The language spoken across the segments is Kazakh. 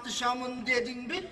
atışamın dedin mi?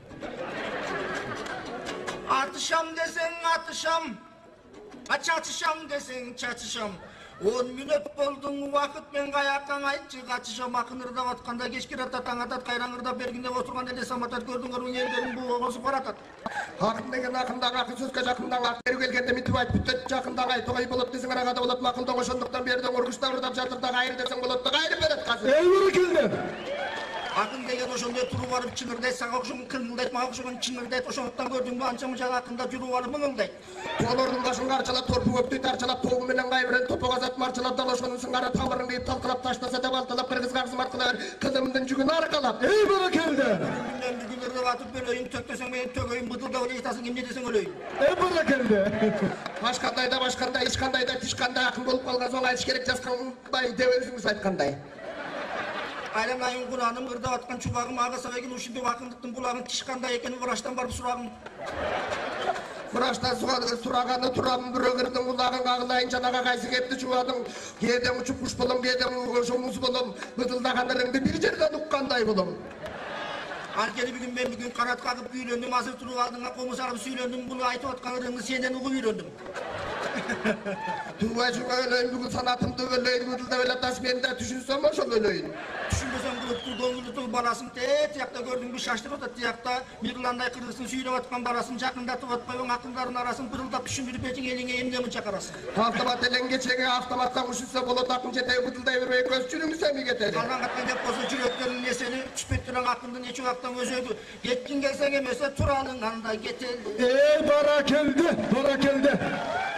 Atışam desen atışam. Çatışam desen çatışam. 10 minut boldun vakit ben kayaktan aytçı kaçışam akınırda vatkanda geçkir atat atat kayrangırda berginde oturganda desam atat gördün görün yerlerin bu oğusu baratat. Akın деген акындағы акын сөзге жақындағы ақ беру келгенде митіп айтып бүттет жақындағы айтуғай болып десең арағада болады мақұлдың ошондықтан бердің ұрғышта ұрдап жатырдағы айыр десең болады айыр береді қазір. Бәрекелді. Akın деген ошондой туруп барып чыңырдайт сага окшогон кыңылдайт мага окшогон чыңырдайт ошондуктан көрдүңбү анча мынча акында жүрүп алып мыңылдайт. Толордун башын карчалап торпу көптү тарчалап тогу менен кайбирен топок азат марчалап дал ошонун сыңары тамырын кийип талкалап таштаса да балталап кыргызга кызым аркылы кызымдын жүгүн аркалап. Бәрекелді. Бүгүндө батып өлөйүн төктөсөң мен төгөйүн бытылдап эле айтасың эмне десең өлөйүн. Бәрекелді. Башкандай да башкандай ичкандай да тишкандай акын болуп калган соң айтыш керек жазганбай деп өзүңүз айткандай. Айламайын Кураным ырдап аткан чубагым ага сабайгын ушинтип акындыктын булагын тишкандай экенин врачтан барып сурагым. Врачтан сураганы турабын бирөөгөрдүн кулагын кагылайын жанага кайсы кепти чубадың кээде учуп куш болом кээде ошо муз болом бытылдагандарыңды бир жерден уккандай болом. Анткени бүгүн канат кагып үйлөндүм азыр туруп алдыңа комуз алып сүйлөндүм буну айтып атканыңды сенден угуп үйрөндүм. Туубай шуга өлөйүн бүгүн санатымды өлөйүн бытылдап эле атасы мен да түшүнсөм ошол өлөйүн. Түшүнбөсөң кылыптуу көңүлдүү баласын тиякта көрдүңбү шаштырып атат тиякта мирландай кыргызын сүйлөп аткан баласын жакындатып атпайбы акылдардын арасын бытылдап түшүндүрүп этиң элиңе эмне мынча карасың. Автомат элен кечеге автоматтан ушунса болот акын жетеги бытылдай бербей көз жүрүңүз эми кетели. Алган катка деп болсо жүрөктөрүн несени түшпөй турган акындын эч убактан өзөгү. Кеткин келсең эмесе туралың анда кетели. Бәрекелді.